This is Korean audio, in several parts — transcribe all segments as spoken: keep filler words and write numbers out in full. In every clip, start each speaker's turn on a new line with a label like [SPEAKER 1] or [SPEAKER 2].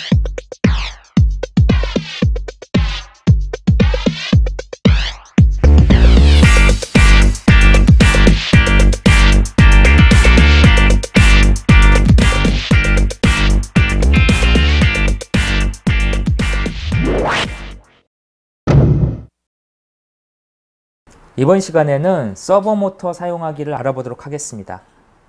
[SPEAKER 1] 이번 시간에는 서버모터 사용하기를 알아보도록 하겠습니다.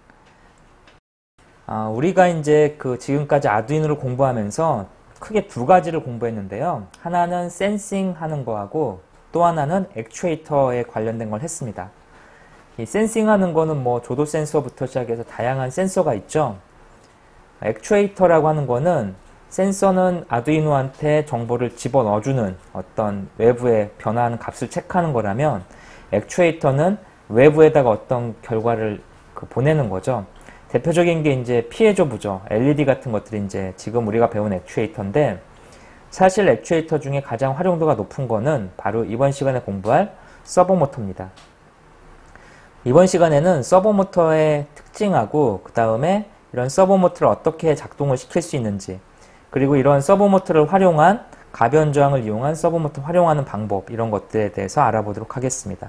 [SPEAKER 1] 아, 우리가 이제 그 지금까지 아두이노를 공부하면서 크게 두 가지를 공부했는데요. 하나는 센싱 하는 거하고 또 하나는 액추에이터에 관련된 걸 했습니다. 이 센싱 하는 거는 뭐 조도 센서부터 시작해서 다양한 센서가 있죠. 액추에이터라고 하는 거는 센서는 아두이노한테 정보를 집어넣어주는 어떤 외부에 변화하는 값을 체크하는 거라면 액추에이터는 외부에다가 어떤 결과를 그 보내는 거죠. 대표적인 게 이제 피에조부죠. 엘이디 같은 것들이 이제 지금 우리가 배운 액추에이터인데, 사실 액추에이터 중에 가장 활용도가 높은 거는 바로 이번 시간에 공부할 서버모터입니다. 이번 시간에는 서버모터의 특징하고 그 다음에 이런 서버모터를 어떻게 작동을 시킬 수 있는지, 그리고 이런 서버모터를 활용한 가변 저항을 이용한 서버모터 활용하는 방법, 이런 것들에 대해서 알아보도록 하겠습니다.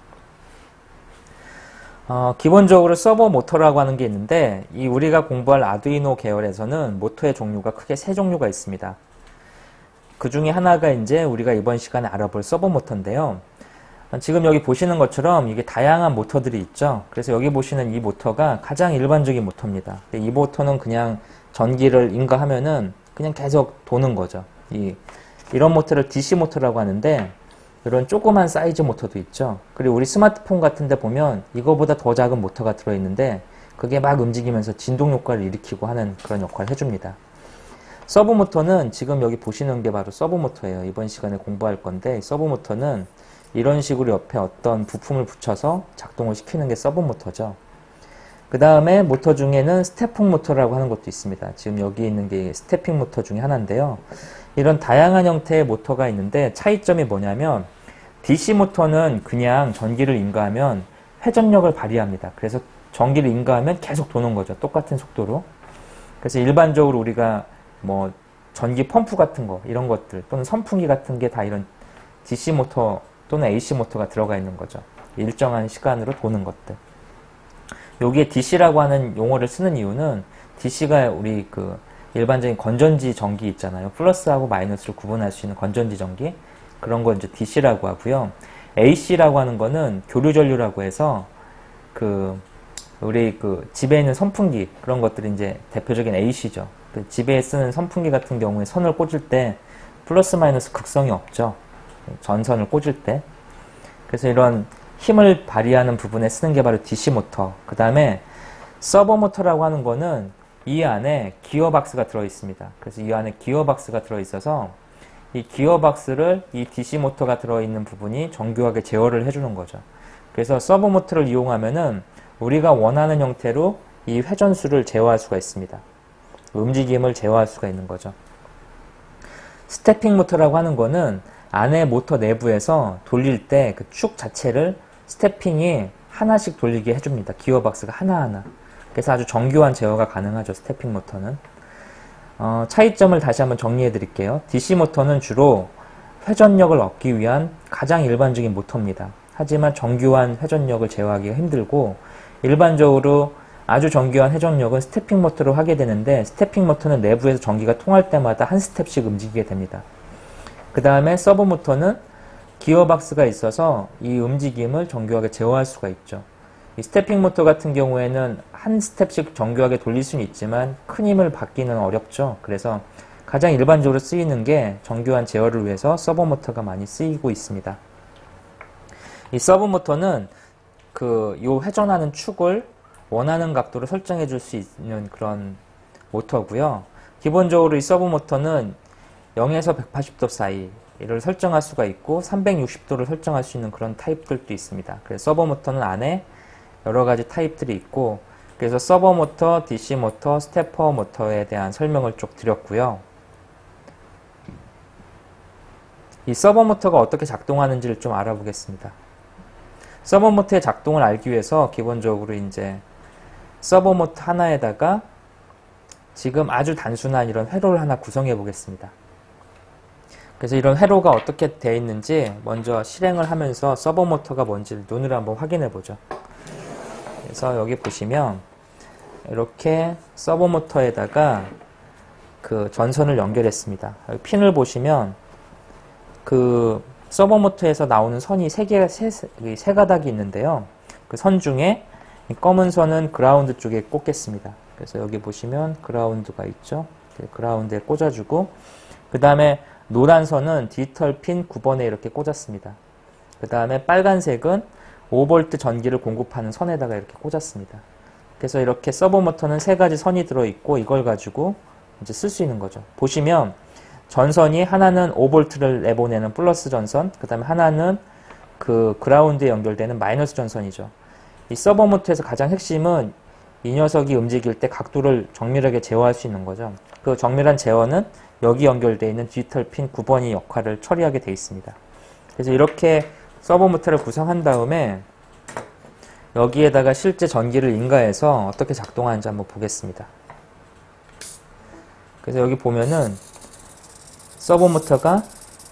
[SPEAKER 1] 어, 기본적으로 서버모터라고 하는 게 있는데, 이 우리가 공부할 아두이노 계열에서는 모터의 종류가 크게 세 종류가 있습니다. 그 중에 하나가 이제 우리가 이번 시간에 알아볼 서버모터인데요. 지금 여기 보시는 것처럼 이게 다양한 모터들이 있죠. 그래서 여기 보시는 이 모터가 가장 일반적인 모터입니다. 이 모터는 그냥 전기를 인가하면은 그냥 계속 도는 거죠. 이, 이런 모터를 디씨 모터라고 하는데, 이런 조그만 사이즈 모터도 있죠. 그리고 우리 스마트폰 같은 데 보면 이거보다 더 작은 모터가 들어있는데, 그게 막 움직이면서 진동 효과를 일으키고 하는 그런 역할을 해줍니다. 서브 모터는 지금 여기 보시는 게 바로 서브 모터예요. 이번 시간에 공부할 건데, 서브 모터는 이런 식으로 옆에 어떤 부품을 붙여서 작동을 시키는 게 서브 모터죠. 그 다음에 모터 중에는 스태핑 모터라고 하는 것도 있습니다. 지금 여기 있는 게 스태핑 모터 중에 하나인데요. 이런 다양한 형태의 모터가 있는데 차이점이 뭐냐면, 디씨 모터는 그냥 전기를 인가하면 회전력을 발휘합니다. 그래서 전기를 인가하면 계속 도는 거죠. 똑같은 속도로. 그래서 일반적으로 우리가 뭐 전기 펌프 같은 거, 이런 것들 또는 선풍기 같은 게 다 이런 디씨 모터 또는 에이씨 모터가 들어가 있는 거죠. 일정한 시간으로 도는 것들. 여기에 디씨라고 하는 용어를 쓰는 이유는, 디씨가 우리 그 일반적인 건전지 전기 있잖아요. 플러스하고 마이너스를 구분할 수 있는 건전지 전기, 그런 거 이제 디씨라고 하고요. 에이씨라고 하는 거는 교류 전류라고 해서 그 우리 그 집에 있는 선풍기, 그런 것들이 이제 대표적인 에이씨죠. 그 집에 쓰는 선풍기 같은 경우에 선을 꽂을 때 플러스 마이너스 극성이 없죠. 전선을 꽂을 때. 그래서 이런 힘을 발휘하는 부분에 쓰는 게 바로 디씨 모터. 그 다음에 서버 모터라고 하는 거는 이 안에 기어박스가 들어있습니다. 그래서 이 안에 기어박스가 들어있어서 이 기어박스를 이 디씨 모터가 들어있는 부분이 정교하게 제어를 해주는 거죠. 그래서 서버 모터를 이용하면은 우리가 원하는 형태로 이 회전수를 제어할 수가 있습니다. 움직임을 제어할 수가 있는 거죠. 스태핑 모터라고 하는 거는 안에 모터 내부에서 돌릴 때 그 축 자체를 스태핑이 하나씩 돌리게 해줍니다. 기어박스가 하나하나. 그래서 아주 정교한 제어가 가능하죠. 스태핑 모터는. 어, 차이점을 다시 한번 정리해 드릴게요. 디씨 모터는 주로 회전력을 얻기 위한 가장 일반적인 모터입니다. 하지만 정교한 회전력을 제어하기가 힘들고, 일반적으로 아주 정교한 회전력은 스태핑 모터로 하게 되는데, 스태핑 모터는 내부에서 전기가 통할 때마다 한 스텝씩 움직이게 됩니다. 그 다음에 서브 모터는 기어박스가 있어서 이 움직임을 정교하게 제어할 수가 있죠. 이 스태핑 모터 같은 경우에는 한 스텝씩 정교하게 돌릴 수는 있지만 큰 힘을 받기는 어렵죠. 그래서 가장 일반적으로 쓰이는 게 정교한 제어를 위해서 서버 모터가 많이 쓰이고 있습니다. 이 서브 모터는 그 요 회전하는 축을 원하는 각도로 설정해 줄 수 있는 그런 모터고요. 기본적으로 이 서브 모터는 영에서 백팔십 도 사이를 설정할 수가 있고 삼백육십 도를 설정할 수 있는 그런 타입들도 있습니다. 그래서 서버 모터는 안에 여러 가지 타입들이 있고, 그래서 서버 모터, 디씨 모터, 스태퍼 모터에 대한 설명을 쭉 드렸고요. 이 서버 모터가 어떻게 작동하는지를 좀 알아보겠습니다. 서버 모터의 작동을 알기 위해서 기본적으로 이제 서버 모터 하나에다가 지금 아주 단순한 이런 회로를 하나 구성해 보겠습니다. 그래서 이런 회로가 어떻게 되어 있는지 먼저 실행을 하면서 서버 모터가 뭔지 눈으로 한번 확인해 보죠. 그래서 여기 보시면 이렇게 서버 모터에다가 그 전선을 연결했습니다. 여기 핀을 보시면 그 서버 모터에서 나오는 선이 세 개, 세, 세 가닥이 있는데요. 그 선 중에 이 검은 선은 그라운드 쪽에 꽂겠습니다. 그래서 여기 보시면 그라운드가 있죠. 그라운드에 꽂아주고, 그 다음에 노란 선은 디지털 핀 구 번에 이렇게 꽂았습니다. 그 다음에 빨간색은 오 볼트 전기를 공급하는 선에다가 이렇게 꽂았습니다. 그래서 이렇게 서버 모터는 세 가지 선이 들어있고 이걸 가지고 이제 쓸 수 있는 거죠. 보시면 전선이 하나는 오 볼트를 내보내는 플러스 전선, 그 다음에 하나는 그 그라운드에 연결되는 마이너스 전선이죠. 이 서버 모터에서 가장 핵심은 이 녀석이 움직일 때 각도를 정밀하게 제어할 수 있는 거죠. 그 정밀한 제어는 여기 연결되어 있는 디지털 핀 구 번이 역할을 처리하게 되어 있습니다. 그래서 이렇게 서버 모터를 구성한 다음에 여기에다가 실제 전기를 인가해서 어떻게 작동하는지 한번 보겠습니다. 그래서 여기 보면은 서버 모터가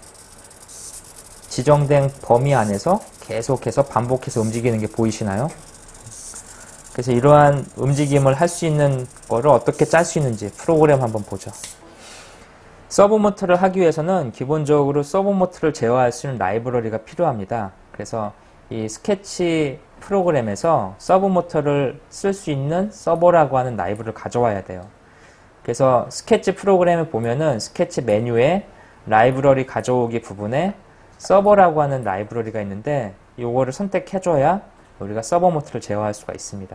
[SPEAKER 1] 지정된 범위 안에서 계속해서 반복해서 움직이는 게 보이시나요? 그래서 이러한 움직임을 할 수 있는 거를 어떻게 짤 수 있는지 프로그램 한번 보죠. 서버 모터를 하기 위해서는 기본적으로 서버 모터를 제어할 수 있는 라이브러리가 필요합니다. 그래서 이 스케치 프로그램에서 서버 모터를 쓸 수 있는 서버라고 하는 라이브를 가져와야 돼요. 그래서 스케치 프로그램에 보면은 스케치 메뉴에 라이브러리 가져오기 부분에 서버라고 하는 라이브러리가 있는데 요거를 선택해줘야 우리가 서버 모터를 제어할 수가 있습니다.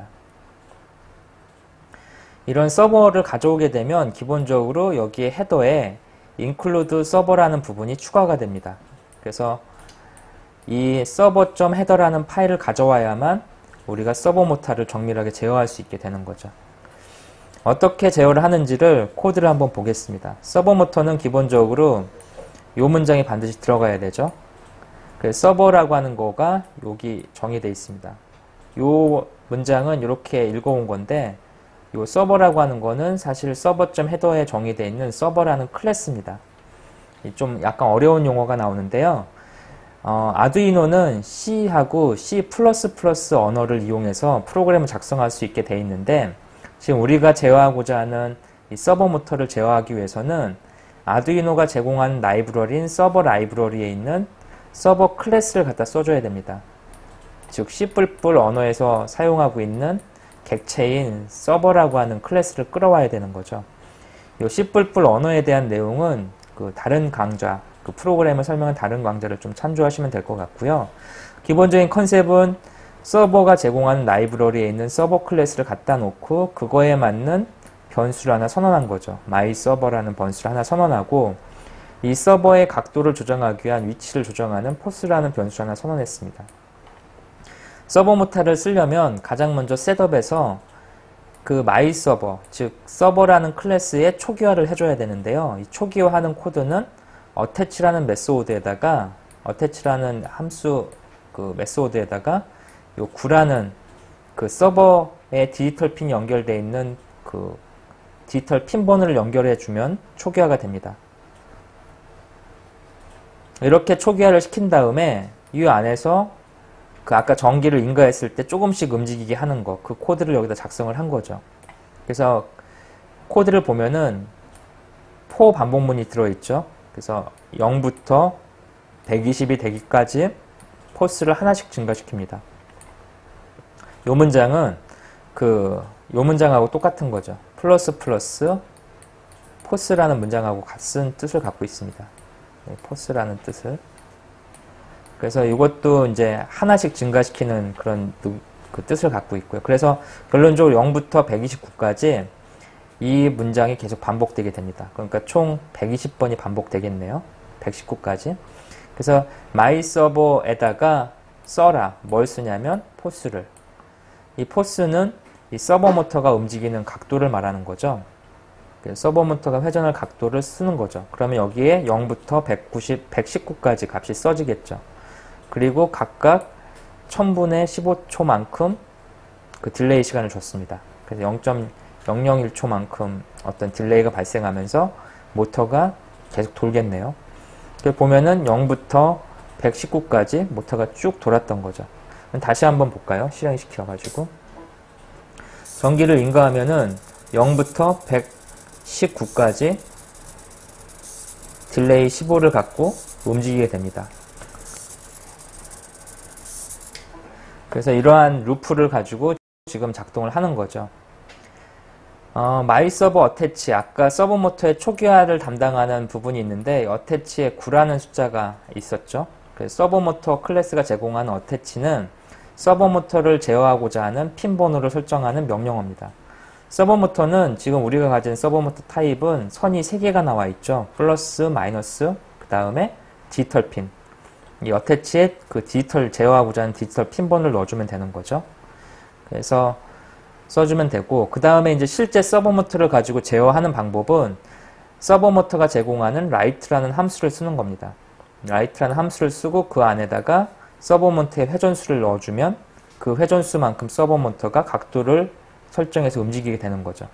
[SPEAKER 1] 이런 서버를 가져오게 되면 기본적으로 여기에 헤더에 include server라는 부분이 추가가 됩니다. 그래서 이 server.header라는 파일을 가져와야만 우리가 서버 모터를 정밀하게 제어할 수 있게 되는 거죠. 어떻게 제어를 하는지를 코드를 한번 보겠습니다. 서버 모터는 기본적으로 이 문장이 반드시 들어가야 되죠. 그래서 서버라고 하는 거가 여기 정의되어 있습니다. 이 문장은 이렇게 읽어온 건데 이 서버라고 하는 거는 사실 서버.헤더에 정의되어 있는 서버라는 클래스입니다. 좀 약간 어려운 용어가 나오는데요. 어, 아두이노는 C하고 C++ 언어를 이용해서 프로그램을 작성할 수 있게 되어 있는데 지금 우리가 제어하고자 하는 이 서버 모터를 제어하기 위해서는 아두이노가 제공한 라이브러리인 서버 라이브러리에 있는 서버 클래스를 갖다 써줘야 됩니다. 즉 C++ 언어에서 사용하고 있는 객체인 서버라고 하는 클래스를 끌어와야 되는 거죠. 이 C++ 언어에 대한 내용은 그 다른 강좌, 그 프로그램을 설명한 다른 강좌를 좀 참조하시면 될 것 같고요. 기본적인 컨셉은 서버가 제공하는 라이브러리에 있는 서버 클래스를 갖다 놓고 그거에 맞는 변수를 하나 선언한 거죠. myServer라는 변수를 하나 선언하고 이 서버의 각도를 조정하기 위한 위치를 조정하는 포스라는 변수를 하나 선언했습니다. 서버 모터를 쓰려면 가장 먼저 셋업에서 그 myServer, 즉 서버라는 클래스에 초기화를 해줘야 되는데요. 이 초기화하는 코드는 attach라는 메소드에다가 attach라는 함수 그 메소드에다가 요 구라는 그 서버에 디지털 핀이 연결되어 있는 그 디지털 핀 번호를 연결해 주면 초기화가 됩니다. 이렇게 초기화를 시킨 다음에 이 안에서 그 아까 전기를 인가했을 때 조금씩 움직이게 하는 거, 그 코드를 여기다 작성을 한 거죠. 그래서 코드를 보면은 for 반복문이 들어있죠. 그래서 영부터 백이십이 되기까지 포스를 하나씩 증가시킵니다. 요 문장은 그 요 문장하고 똑같은 거죠. 플러스 플러스 포스라는 문장하고 같은 뜻을 갖고 있습니다. 네, 포스라는 뜻을. 그래서 이것도 이제 하나씩 증가시키는 그런 그 뜻을 갖고 있고요. 그래서 결론적으로 영부터 백이십구까지 이 문장이 계속 반복되게 됩니다. 그러니까 총 백이십 번이 반복되겠네요. 백십구까지. 그래서 myserver에다가 써라. 뭘 쓰냐면 포스를. 이 포스는 이 서버 모터가 움직이는 각도를 말하는 거죠. 서버 모터가 회전할 각도를 쓰는 거죠. 그러면 여기에 영부터 백구십, 백십구까지 값이 써지겠죠. 그리고 각각 천분의 십오 초만큼 그 딜레이 시간을 줬습니다. 그래서 영 점 영 영 일 초만큼 어떤 딜레이가 발생하면서 모터가 계속 돌겠네요. 보면은 영부터 백십구까지 모터가 쭉 돌았던 거죠. 다시 한번 볼까요? 실행시켜가지고 전기를 인가하면은 영부터 백십구까지 딜레이 십오를 갖고 움직이게 됩니다. 그래서 이러한 루프를 가지고 지금 작동을 하는 거죠. 어, 마이 서버 어태치, 아까 서버 모터의 초기화를 담당하는 부분이 있는데 어태치에 구라는 숫자가 있었죠. 그래서 서버 모터 클래스가 제공하는 어태치는 서버 모터를 제어하고자 하는 핀 번호를 설정하는 명령어입니다. 서버 모터는 지금 우리가 가진 서버 모터 타입은 선이 세 개가 나와 있죠. 플러스, 마이너스, 그 다음에 디지털 핀. 이 어태치에 그 디지털 제어하고자 하는 디지털 핀 번호를 넣어주면 되는 거죠. 그래서 써주면 되고, 그 다음에 이제 실제 서버 모터를 가지고 제어하는 방법은 서버 모터가 제공하는 라이트라는 함수를 쓰는 겁니다. 라이트라는 함수를 쓰고 그 안에다가 서버 모터의 회전수를 넣어주면 그 회전수만큼 서버 모터가 각도를 설정해서 움직이게 되는 거죠.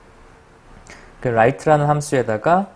[SPEAKER 1] 그 라이트라는 함수에다가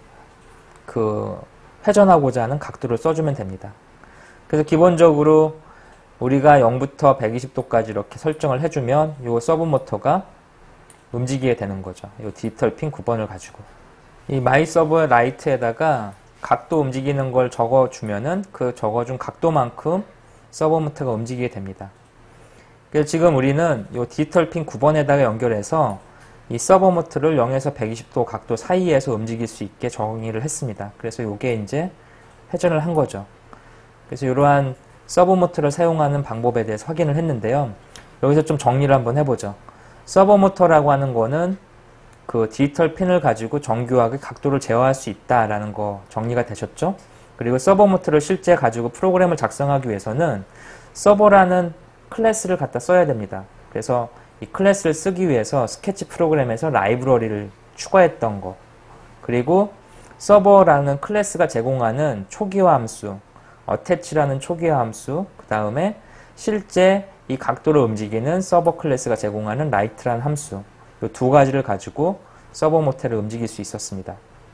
[SPEAKER 1] 그 회전하고자 하는 각도를 써주면 됩니다. 그래서 기본적으로 우리가 영부터 백이십 도까지 이렇게 설정을 해주면 이 서브 모터가 움직이게 되는 거죠. 이 디지털 핀 구 번을 가지고. 이 마이 서버 라이트에다가 각도 움직이는 걸 적어주면은 그 적어준 각도만큼 서버 모터가 움직이게 됩니다. 그래서 지금 우리는 이 디지털 핀 구 번에다가 연결해서 이 서버 모터를 영에서 백이십 도 각도 사이에서 움직일 수 있게 정의를 했습니다. 그래서 이게 이제 회전을 한 거죠. 그래서 이러한 서버 모터를 사용하는 방법에 대해서 확인을 했는데요. 여기서 좀 정리를 한번 해보죠. 서버 모터라고 하는 거는 그 디지털 핀을 가지고 정교하게 각도를 제어할 수 있다라는 거 정리가 되셨죠? 그리고 서버 모터를 실제 가지고 프로그램을 작성하기 위해서는 서버라는 클래스를 갖다 써야 됩니다. 그래서 이 클래스를 쓰기 위해서 스케치 프로그램에서 라이브러리를 추가했던 거, 그리고 서버라는 클래스가 제공하는 초기화 함수, 어태치라는 초기화 함수, 그 다음에 실제 이 각도를 움직이는 서버 클래스가 제공하는 라이트라는 함수, 이 두 가지를 가지고 서버 모터를 움직일 수 있었습니다.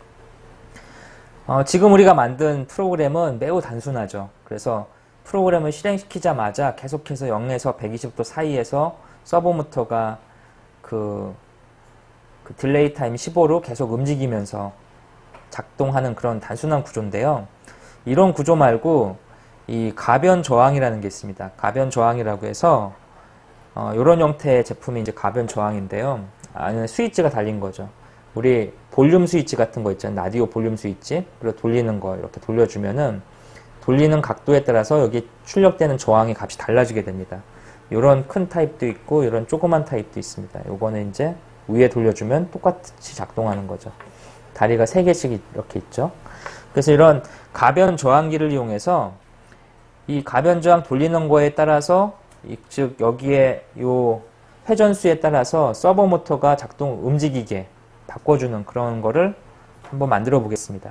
[SPEAKER 1] 어, 지금 우리가 만든 프로그램은 매우 단순하죠. 그래서 프로그램을 실행시키자마자 계속해서 영에서 백이십 도 사이에서 서버 모터가 그, 그 딜레이 타임 십오로 계속 움직이면서 작동하는 그런 단순한 구조인데요. 이런 구조 말고 이 가변 저항이라는 게 있습니다. 가변 저항이라고 해서 어, 이런 형태의 제품이 이제 가변 저항인데요. 안에 스위치가 달린 거죠. 우리 볼륨 스위치 같은 거 있잖아요. 라디오 볼륨 스위치. 그리고 돌리는 거 이렇게 돌려주면은 돌리는 각도에 따라서 여기 출력되는 저항의 값이 달라지게 됩니다. 이런 큰 타입도 있고 이런 조그만 타입도 있습니다. 요거는 이제 위에 돌려주면 똑같이 작동하는 거죠. 다리가 세 개씩 이렇게 있죠. 그래서 이런 가변 저항기를 이용해서 이 가변 저항 돌리는 거에 따라서 이, 즉 여기에 요 회전수에 따라서 서버 모터가 작동 움직이게 바꿔주는 그런 거를 한번 만들어 보겠습니다.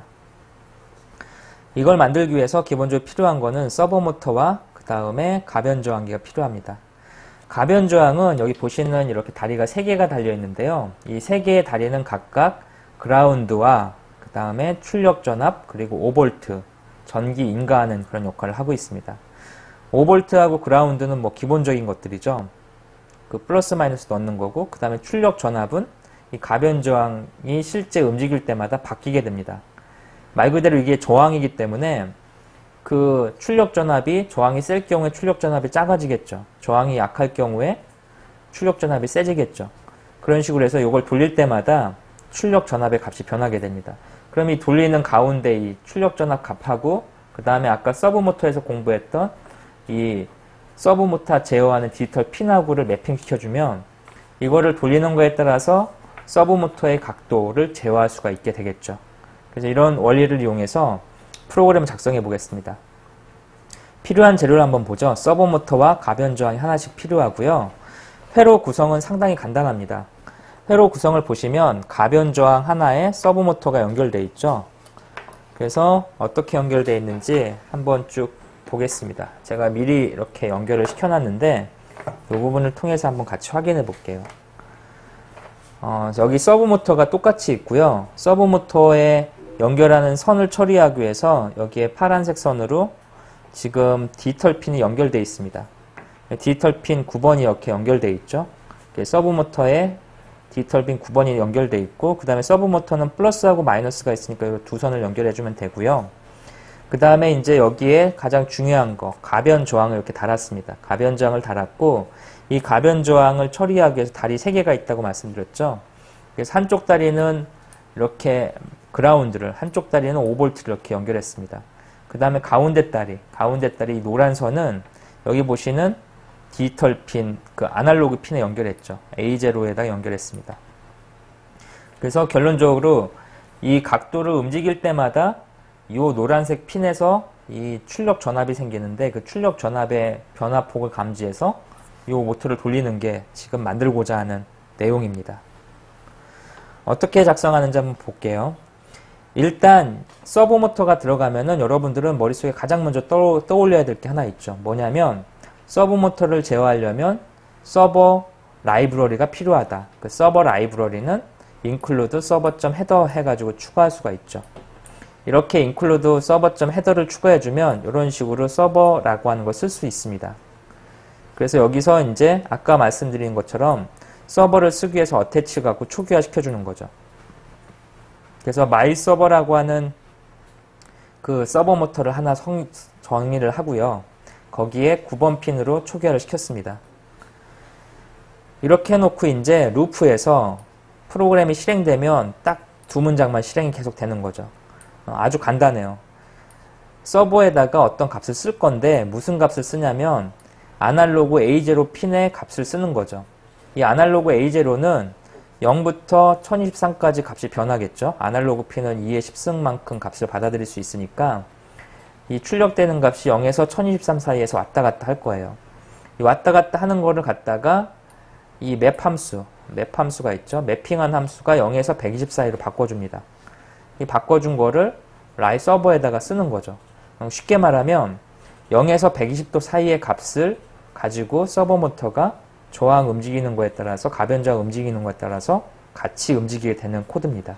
[SPEAKER 1] 이걸 만들기 위해서 기본적으로 필요한 거는 서버 모터와 그 다음에 가변 저항기가 필요합니다. 가변 저항은 여기 보시는 이렇게 다리가 세 개가 달려 있는데요. 이 세 개의 다리는 각각 그라운드와 그 다음에 출력 전압 그리고 오 볼트 전기 인가하는 그런 역할을 하고 있습니다. 오 볼트하고 그라운드는 뭐 기본적인 것들이죠. 그 플러스 마이너스 넣는 거고, 그 다음에 출력 전압은 이 가변 저항이 실제 움직일 때마다 바뀌게 됩니다. 말 그대로 이게 저항이기 때문에 그 출력 전압이 저항이 셀 경우에 출력 전압이 작아지겠죠. 저항이 약할 경우에 출력 전압이 세지겠죠. 그런 식으로 해서 이걸 돌릴 때마다 출력 전압의 값이 변하게 됩니다. 그럼 이 돌리는 가운데 이 출력 전압 값하고 그 다음에 아까 서브 모터에서 공부했던 이 서브 모터 제어하는 디지털 핀하고를 매핑시켜주면 이거를 돌리는 거에 따라서 서브 모터의 각도를 제어할 수가 있게 되겠죠. 그래서 이런 원리를 이용해서 프로그램을 작성해 보겠습니다. 필요한 재료를 한번 보죠. 서버 모터와 가변 저항이 하나씩 필요하고요. 회로 구성은 상당히 간단합니다. 회로 구성을 보시면 가변 저항 하나에 서버 모터가 연결되어 있죠. 그래서 어떻게 연결되어 있는지 한번 쭉 보겠습니다. 제가 미리 이렇게 연결을 시켜놨는데 이 부분을 통해서 한번 같이 확인해 볼게요. 어, 여기 서브모터가 똑같이 있고요. 서브모터에 연결하는 선을 처리하기 위해서 여기에 파란색 선으로 지금 디지털 핀이 연결되어 있습니다. 디지털 핀 구 번이 이렇게 연결되어 있죠. 서브모터에 디지털 핀 구 번이 연결되어 있고, 그 다음에 서브모터는 플러스하고 마이너스가 있으니까 이 두 선을 연결해주면 되고요. 그 다음에 이제 여기에 가장 중요한 거, 가변 저항을 이렇게 달았습니다. 가변 저항을 달았고, 이 가변 저항을 처리하기 위해서 다리 세 개가 있다고 말씀드렸죠. 그래서 한쪽 다리는 이렇게 그라운드를, 한쪽 다리는 오 볼트를 이렇게 연결했습니다. 그 다음에 가운데 다리, 가운데 다리 이 노란 선은 여기 보시는 디지털 핀, 그 아날로그 핀에 연결했죠. 에이 제로에다 연결했습니다. 그래서 결론적으로 이 각도를 움직일 때마다 이 노란색 핀에서 이 출력 전압이 생기는데, 그 출력 전압의 변화폭을 감지해서 이 모터를 돌리는 게 지금 만들고자 하는 내용입니다. 어떻게 작성하는지 한번 볼게요. 일단 서브모터가 들어가면은 여러분들은 머릿속에 가장 먼저 떠, 떠올려야 될 게 하나 있죠. 뭐냐면 서브모터를 제어하려면 서버 라이브러리가 필요하다. 그 서버 라이브러리는 include server.header 해가지고 추가할 수가 있죠. 이렇게 include server.header를 추가해주면 이런 식으로 서버라고 하는 걸 쓸 수 있습니다. 그래서 여기서 이제 아까 말씀드린 것처럼 서버를 쓰기 위해서 attach 갖고 초기화 시켜주는 거죠. 그래서 my server라고 하는 그 서버 모터를 하나 성, 정의를 하고요. 거기에 구 번 핀으로 초기화를 시켰습니다. 이렇게 해놓고 이제 루프에서 프로그램이 실행되면 딱 두 문장만 실행이 계속 되는 거죠. 어, 아주 간단해요. 서버에다가 어떤 값을 쓸 건데 무슨 값을 쓰냐면 아날로그 에이 제로 핀의 값을 쓰는 거죠. 이 아날로그 에이 제로는 영부터 천이십삼까지 값이 변하겠죠. 아날로그 핀은 이의 십승만큼 값을 받아들일 수 있으니까 이 출력되는 값이 영에서 천이십삼 사이에서 왔다 갔다 할 거예요. 이 왔다 갔다 하는 거를 갖다가 이 맵 함수, 맵 함수가 있죠. 매핑한 함수가 영에서 백이십 사이로 바꿔줍니다. 이 바꿔준 거를 라이 서버에다가 쓰는 거죠. 쉽게 말하면 영에서 백이십 도 사이의 값을 가지고 서버 모터가 저항 움직이는 거에 따라서, 가변 저항 움직이는 거에 따라서 같이 움직이게 되는 코드입니다.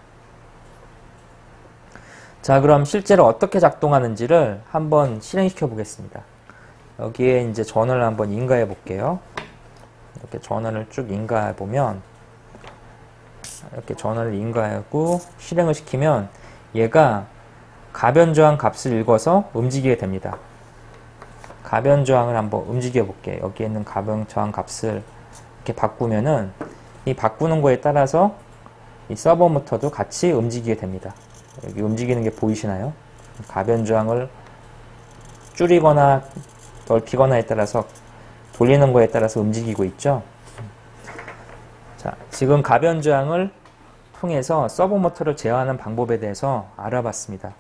[SPEAKER 1] 자, 그럼 실제로 어떻게 작동하는지를 한번 실행시켜 보겠습니다. 여기에 이제 전원을 한번 인가해 볼게요. 이렇게 전원을 쭉 인가해 보면, 이렇게 전원을 인가하고 실행을 시키면 얘가 가변 저항 값을 읽어서 움직이게 됩니다. 가변 저항을 한번 움직여 볼게요. 여기에 있는 가변 저항 값을 이렇게 바꾸면은 이 바꾸는 거에 따라서 이 서버 모터도 같이 움직이게 됩니다. 여기 움직이는 게 보이시나요? 가변 저항을 줄이거나 넓히거나에 따라서, 돌리는 거에 따라서 움직이고 있죠. 자, 지금 가변 저항을 통해서 서버 모터를 제어하는 방법에 대해서 알아봤습니다.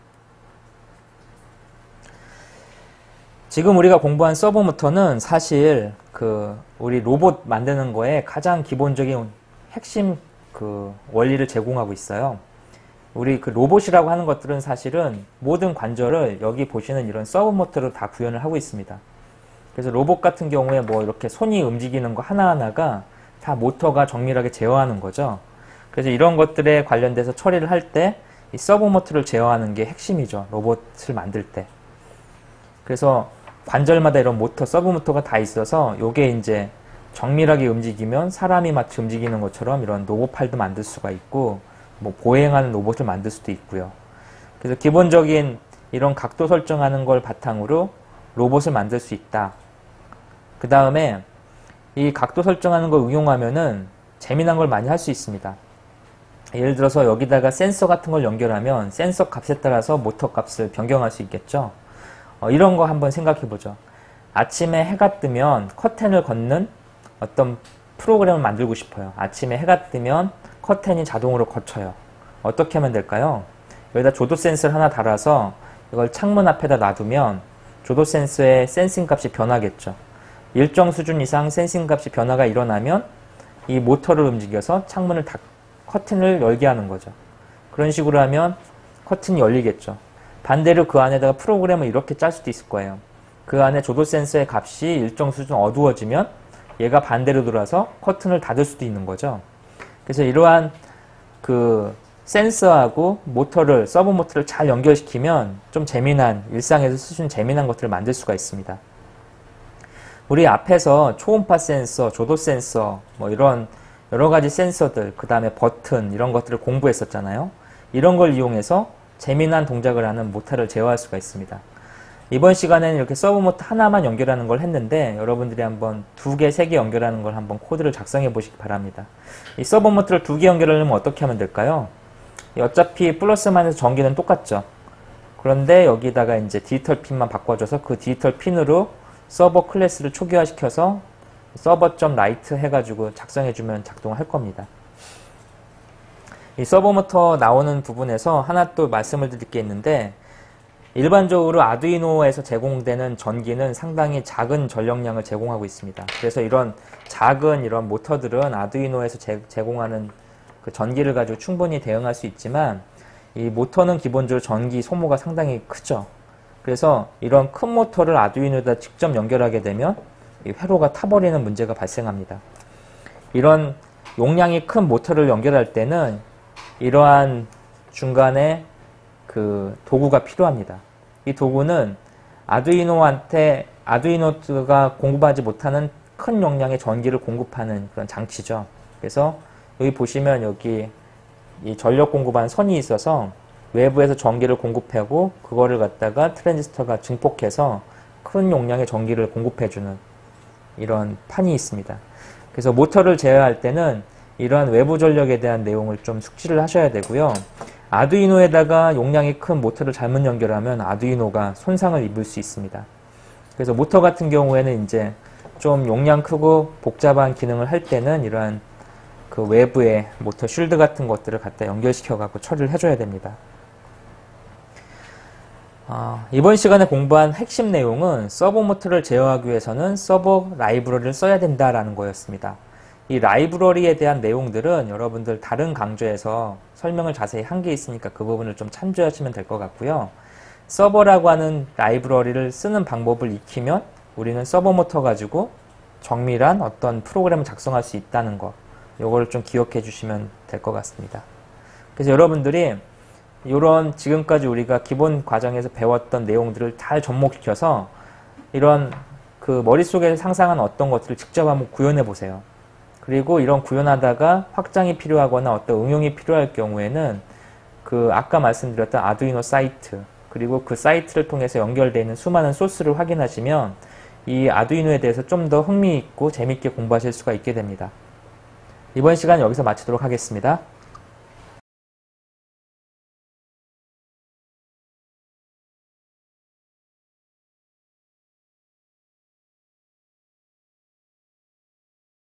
[SPEAKER 1] 지금 우리가 공부한 서버 모터는 사실 그 우리 로봇 만드는 거에 가장 기본적인 핵심 그 원리를 제공하고 있어요. 우리 그 로봇이라고 하는 것들은 사실은 모든 관절을 여기 보시는 이런 서브 모터로 다 구현을 하고 있습니다. 그래서 로봇 같은 경우에 뭐 이렇게 손이 움직이는 거 하나하나가 다 모터가 정밀하게 제어하는 거죠. 그래서 이런 것들에 관련돼서 처리를 할 때 이 서브 모터를 제어하는 게 핵심이죠. 로봇을 만들 때. 그래서 관절마다 이런 모터, 서브 모터가 다 있어서 요게 이제 정밀하게 움직이면 사람이 마치 움직이는 것처럼 이런 로봇팔도 만들 수가 있고, 뭐 보행하는 로봇을 만들 수도 있고요. 그래서 기본적인 이런 각도 설정하는 걸 바탕으로 로봇을 만들 수 있다. 그 다음에 이 각도 설정하는 걸 응용하면은 재미난 걸 많이 할 수 있습니다. 예를 들어서 여기다가 센서 같은 걸 연결하면 센서 값에 따라서 모터 값을 변경할 수 있겠죠. 어, 이런 거 한번 생각해 보죠. 아침에 해가 뜨면 커튼을 걷는 어떤 프로그램을 만들고 싶어요. 아침에 해가 뜨면 커튼이 자동으로 걷혀요. 어떻게 하면 될까요? 여기다 조도 센서를 하나 달아서 이걸 창문 앞에다 놔두면 조도 센서의 센싱 값이 변하겠죠. 일정 수준 이상 센싱 값이 변화가 일어나면 이 모터를 움직여서 창문을 닫, 커튼을 열게 하는 거죠. 그런 식으로 하면 커튼이 열리겠죠. 반대로 그 안에다가 프로그램을 이렇게 짤 수도 있을 거예요. 그 안에 조도 센서의 값이 일정 수준 어두워지면 얘가 반대로 돌아서 커튼을 닫을 수도 있는 거죠. 그래서 이러한 그 센서하고 모터를, 서버 모터를 잘 연결시키면 좀 재미난, 일상에서 쓸 수 있는 재미난 것들을 만들 수가 있습니다. 우리 앞에서 초음파 센서, 조도 센서, 뭐 이런 여러 가지 센서들, 그 다음에 버튼, 이런 것들을 공부했었잖아요. 이런 걸 이용해서 재미난 동작을 하는 모터를 제어할 수가 있습니다. 이번 시간에는 이렇게 서버 모터 하나만 연결하는 걸 했는데, 여러분들이 한번 두 개, 세 개 연결하는 걸 한번 코드를 작성해 보시기 바랍니다. 이 서버 모터를 두 개 연결하려면 어떻게 하면 될까요? 어차피 플러스 마이너스 전기는 똑같죠. 그런데 여기다가 이제 디지털 핀만 바꿔줘서 그 디지털 핀으로 서버 클래스를 초기화시켜서 서버.write 해가지고 작성해주면 작동할 겁니다. 이 서버 모터 나오는 부분에서 하나 또 말씀을 드릴 게 있는데, 일반적으로 아두이노에서 제공되는 전기는 상당히 작은 전력량을 제공하고 있습니다. 그래서 이런 작은 이런 모터들은 아두이노에서 제, 제공하는 그 전기를 가지고 충분히 대응할 수 있지만, 이 모터는 기본적으로 전기 소모가 상당히 크죠. 그래서 이런 큰 모터를 아두이노에다 직접 연결하게 되면 이 회로가 타버리는 문제가 발생합니다. 이런 용량이 큰 모터를 연결할 때는 이러한 중간에 그 도구가 필요합니다. 이 도구는 아두이노한테, 아두이노가 공급하지 못하는 큰 용량의 전기를 공급하는 그런 장치죠. 그래서 여기 보시면 여기 이 전력 공급하는 선이 있어서 외부에서 전기를 공급하고 그거를 갖다가 트랜지스터가 증폭해서 큰 용량의 전기를 공급해주는 이런 판이 있습니다. 그래서 모터를 제어할 때는 이러한 외부 전력에 대한 내용을 좀 숙지를 하셔야 되고요. 아두이노에다가 용량이 큰 모터를 잘못 연결하면 아두이노가 손상을 입을 수 있습니다. 그래서 모터 같은 경우에는 이제 좀 용량 크고 복잡한 기능을 할 때는 이러한 그 외부의 모터 쉴드 같은 것들을 갖다 연결시켜 갖고 처리를 해줘야 됩니다. 어, 이번 시간에 공부한 핵심 내용은 서버 모터를 제어하기 위해서는 서버 라이브러리를 써야 된다라는 거였습니다. 이 라이브러리에 대한 내용들은 여러분들 다른 강좌에서 설명을 자세히 한 게 있으니까 그 부분을 좀 참조하시면 될 것 같고요. 서버라고 하는 라이브러리를 쓰는 방법을 익히면 우리는 서버 모터 가지고 정밀한 어떤 프로그램을 작성할 수 있다는 거, 요거를 좀 기억해 주시면 될 것 같습니다. 그래서 여러분들이 이런 지금까지 우리가 기본 과정에서 배웠던 내용들을 잘 접목시켜서 이런 그 머릿속에 상상한 어떤 것들을 직접 한번 구현해 보세요. 그리고 이런 구현하다가 확장이 필요하거나 어떤 응용이 필요할 경우에는 그 아까 말씀드렸던 아두이노 사이트, 그리고 그 사이트를 통해서 연결되어 있는 수많은 소스를 확인하시면 이 아두이노에 대해서 좀 더 흥미있고 재밌게 공부하실 수가 있게 됩니다. 이번 시간 여기서 마치도록 하겠습니다.